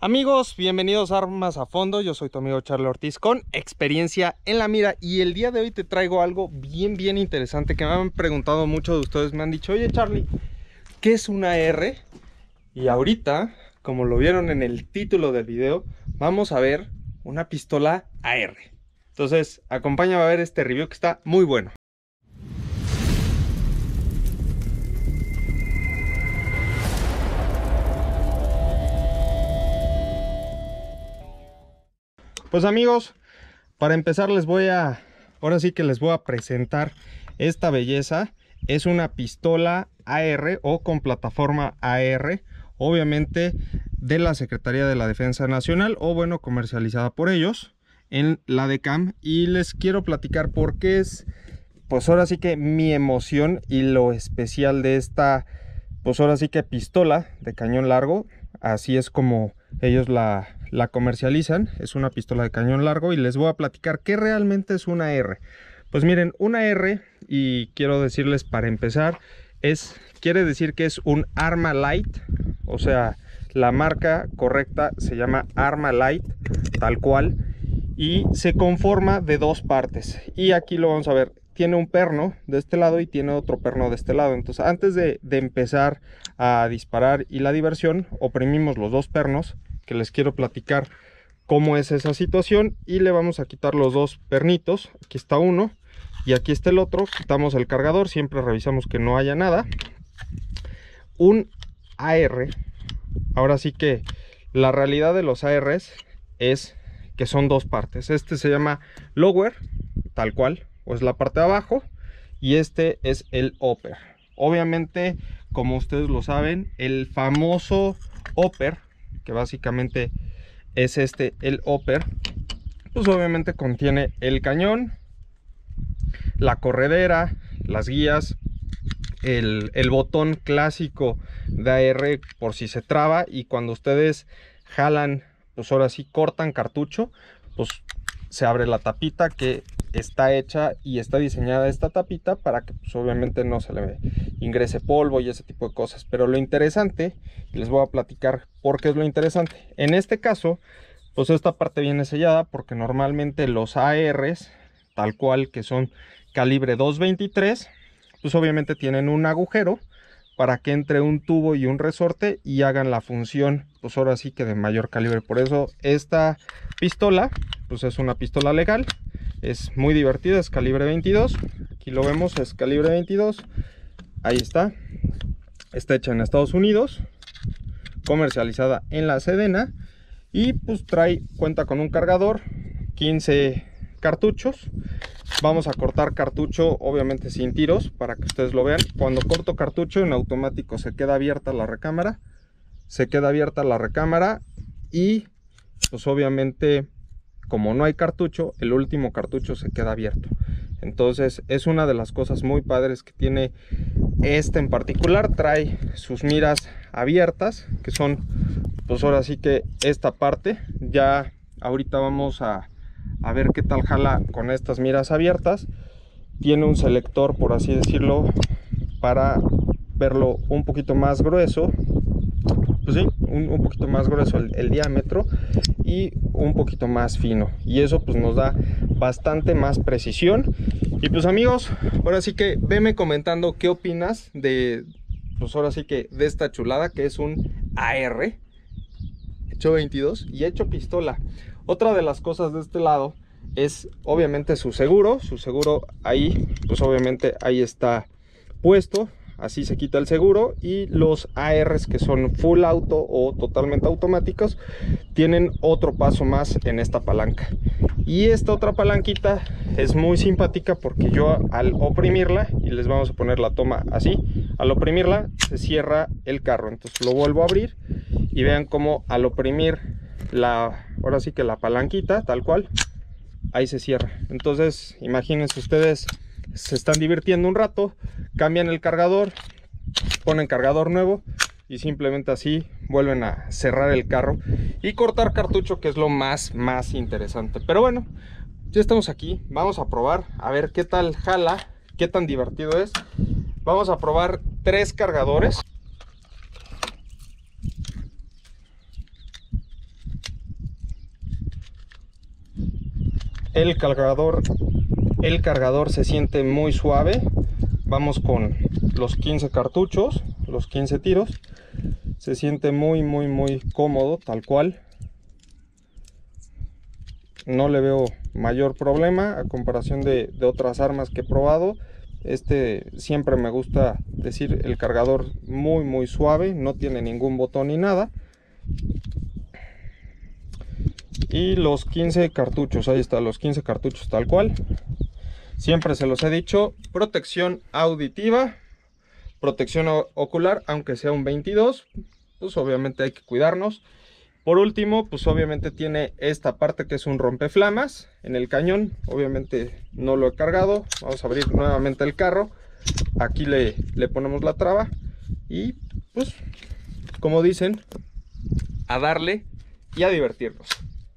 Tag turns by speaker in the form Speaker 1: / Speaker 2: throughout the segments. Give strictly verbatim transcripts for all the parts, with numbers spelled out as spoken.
Speaker 1: Amigos, bienvenidos a Armas a Fondo. Yo soy tu amigo Charlie Ortiz con experiencia en la mira, y el día de hoy te traigo algo bien bien interesante que me han preguntado muchos de ustedes. Me han dicho: oye Charlie, ¿qué es una A R? Y ahorita, como lo vieron en el título del video, vamos a ver una pistola A R. Entonces acompáñame a ver este review que está muy bueno. Pues amigos, para empezar les voy a, ahora sí que les voy a presentar esta belleza. Es una pistola A R o con plataforma A R, obviamente de la Secretaría de la Defensa Nacional, o bueno, comercializada por ellos en la DECAM. Y les quiero platicar por qué es, pues ahora sí que mi emoción y lo especial de esta, pues ahora sí que pistola de cañón largo. Así es como ellos la, la comercializan. Es una pistola de cañón largo, y les voy a platicar qué realmente es una A R. Pues miren, una A R, y quiero decirles para empezar, es, quiere decir que es un arma light. O sea, la marca correcta se llama arma light, tal cual, y se conforma de dos partes. Y aquí lo vamos a ver. Tiene un perno de este lado y tiene otro perno de este lado. Entonces, antes de, de empezar a disparar y la diversión, oprimimos los dos pernos, que les quiero platicar cómo es esa situación. Y le vamos a quitar los dos pernitos. Aquí está uno y aquí está el otro. Quitamos el cargador, siempre revisamos que no haya nada. Un A R, ahora sí que la realidad de los A Rs es que son dos partes. Este se llama lower, tal cual, o es la parte de abajo, y este es el upper. Obviamente, como ustedes lo saben, el famoso upper, que básicamente es este, el upper, pues obviamente contiene el cañón, la corredera, las guías, el, el botón clásico de A R por si se traba, y cuando ustedes jalan, pues ahora sí cortan cartucho, pues se abre la tapita, que está hecha y está diseñada esta tapita para que pues obviamente no se le ingrese polvo y ese tipo de cosas. Pero lo interesante, les voy a platicar por qué es lo interesante. En este caso, pues esta parte viene sellada, porque normalmente los A Rs, tal cual, que son calibre dos veintitrés, pues obviamente tienen un agujero para que entre un tubo y un resorte y hagan la función, pues ahora sí que de mayor calibre. Por eso esta pistola, pues es una pistola legal, es muy divertida, es calibre veintidós. Aquí lo vemos, es calibre veintidós. Ahí está. Está hecha en Estados Unidos, comercializada en la Sedena, y pues trae, cuenta con un cargador, quince cartuchos. Vamos a cortar cartucho, obviamente sin tiros, para que ustedes lo vean. Cuando corto cartucho, en automático se queda abierta la recámara. Se queda abierta la recámara y pues obviamente, como no hay cartucho, el último cartucho se queda abierto. Entonces es una de las cosas muy padres que tiene este en particular. Trae sus miras abiertas, que son pues ahora sí que esta parte. Ya ahorita vamos a a ver qué tal jala con estas miras abiertas. Tiene un selector, por así decirlo, para verlo un poquito más grueso. Pues sí, un, un poquito más grueso el, el diámetro, y un poquito más fino, y eso pues nos da bastante más precisión. Y pues amigos, ahora sí que veme comentando qué opinas de, pues ahora sí que de esta chulada que es un A R hecho veintidós y hecho pistola. Otra de las cosas de este lado es obviamente su seguro. Su seguro ahí, pues obviamente ahí está puesto. Así se quita el seguro. Y los A Rs que son full auto o totalmente automáticos tienen otro paso más en esta palanca. Y esta otra palanquita es muy simpática, porque yo al oprimirla, y les vamos a poner la toma así, al oprimirla se cierra el carro. Entonces lo vuelvo a abrir y vean cómo al oprimir la, ahora sí que la palanquita, tal cual, ahí se cierra. Entonces imagínense ustedes, se están divirtiendo un rato, cambian el cargador, ponen cargador nuevo y simplemente así vuelven a cerrar el carro y cortar cartucho, que es lo más más interesante. Pero bueno, ya estamos aquí, vamos a probar a ver qué tal jala, qué tan divertido es. Vamos a probar tres cargadores. El cargador, el cargador se siente muy suave. Vamos con los quince cartuchos, los quince tiros. Se siente muy, muy, muy cómodo, tal cual. No le veo mayor problema a comparación de, de otras armas que he probado. Este siempre me gusta decir, el cargador muy, muy suave. No tiene ningún botón ni nada. Y los quince cartuchos, ahí está, los quince cartuchos tal cual. Siempre se los he dicho, protección auditiva, protección ocular, aunque sea un veintidós, pues obviamente hay que cuidarnos. Por último, pues obviamente tiene esta parte que es un rompeflamas en el cañón. Obviamente no lo he cargado. Vamos a abrir nuevamente el carro. Aquí le, le ponemos la traba y pues, como dicen, a darle y a divertirnos.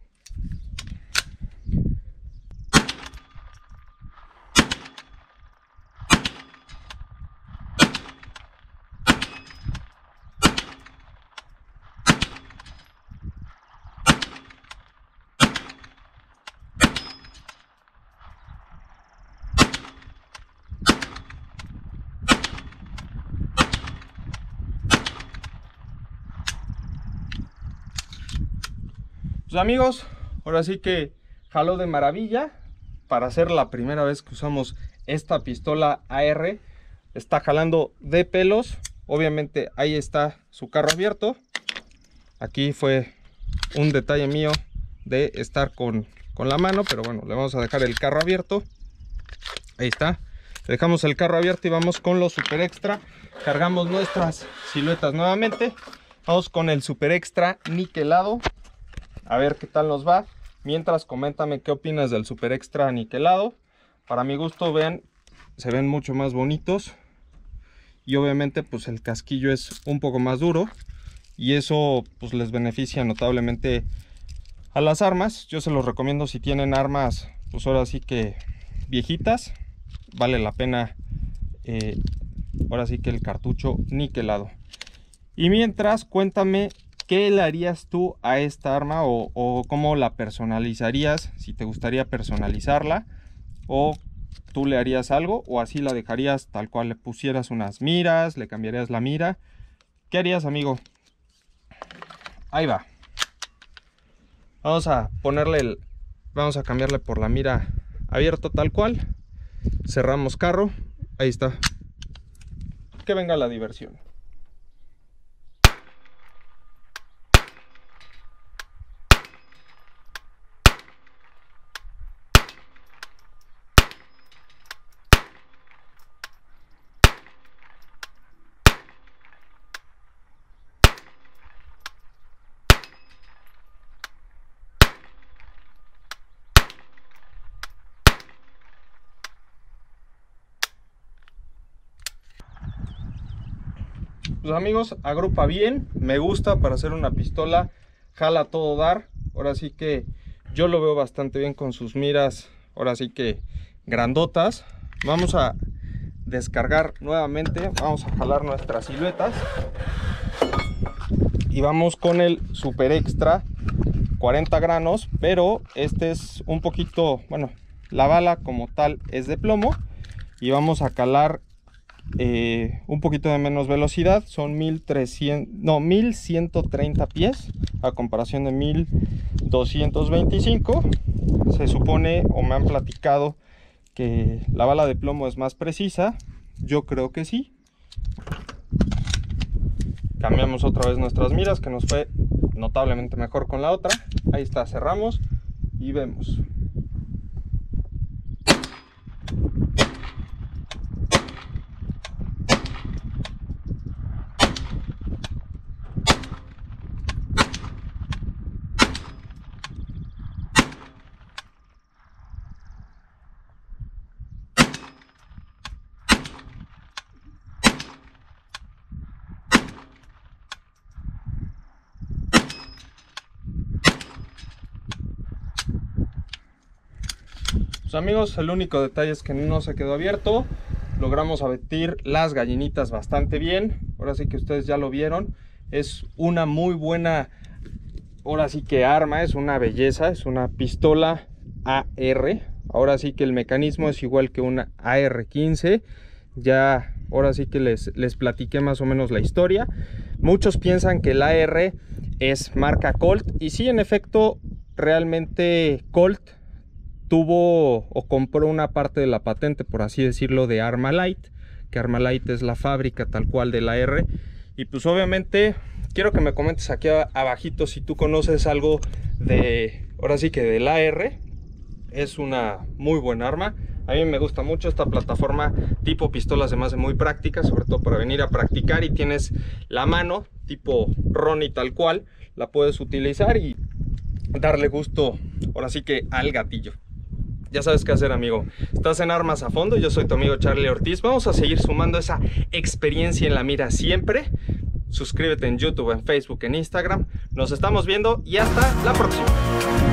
Speaker 1: Pues amigos, ahora sí que jaló de maravilla. Para ser la primera vez que usamos esta pistola A R, está jalando de pelos. Obviamente ahí está su carro abierto. Aquí fue un detalle mío de estar con, con la mano, pero bueno, le vamos a dejar el carro abierto. Ahí está, dejamos el carro abierto y vamos con los Super Extra. Cargamos nuestras siluetas nuevamente. Vamos con el Super Extra niquelado. A ver qué tal nos va. Mientras, coméntame qué opinas del Super Extra niquelado. Para mi gusto, vean, se ven mucho más bonitos. Y obviamente pues el casquillo es un poco más duro. Y eso pues les beneficia notablemente a las armas. Yo se los recomiendo si tienen armas, pues ahora sí que viejitas. Vale la pena, eh, ahora sí que el cartucho niquelado. Y mientras, cuéntame qué le harías tú a esta arma o, o cómo la personalizarías, si te gustaría personalizarla o tú le harías algo o así la dejarías tal cual, le pusieras unas miras, le cambiarías la mira. ¿Qué harías, amigo? Ahí va. Vamos a ponerle el, vamos a cambiarle por la mira abierto tal cual. Cerramos carro. Ahí está. Que venga la diversión. Pues amigos, agrupa bien, me gusta para hacer una pistola, jala todo dar. Ahora sí que yo lo veo bastante bien con sus miras, ahora sí que grandotas. Vamos a descargar nuevamente, vamos a jalar nuestras siluetas y vamos con el Super Extra cuarenta granos, pero este es un poquito, bueno, la bala como tal es de plomo y vamos a calar Eh, un poquito de menos velocidad, son mil trescientos, no, mil ciento treinta pies a comparación de mil doscientos veinticinco. Se supone o me han platicado que la bala de plomo es más precisa. Yo creo que sí. Cambiamos otra vez nuestras miras, que nos fue notablemente mejor con la otra. Ahí está, cerramos y vemos. Pues amigos, el único detalle es que no se quedó abierto. Logramos abatir las gallinitas bastante bien. Ahora sí que ustedes ya lo vieron. Es una muy buena, ahora sí que arma, es una belleza. Es una pistola A R. Ahora sí que el mecanismo es igual que una A R quince. Ya, ahora sí que les, les platiqué más o menos la historia. Muchos piensan que el A R es marca Colt. Y sí, en efecto, realmente Colt tuvo o compró una parte de la patente, por así decirlo, de Armalite. Que Armalite es la fábrica tal cual del A R. Y pues obviamente quiero que me comentes aquí abajito si tú conoces algo de, ahora sí que del A R. Es una muy buena arma. A mí me gusta mucho esta plataforma tipo pistola, se me hace muy práctica, sobre todo para venir a practicar, y tienes la mano tipo Ronnie tal cual, la puedes utilizar y darle gusto ahora sí que al gatillo. Ya sabes qué hacer, amigo. Estás en Armas a Fondo, yo soy tu amigo Charlie Ortiz. Vamos a seguir sumando esa experiencia en la mira siempre. Suscríbete en YouTube, en Facebook, en Instagram. Nos estamos viendo y hasta la próxima.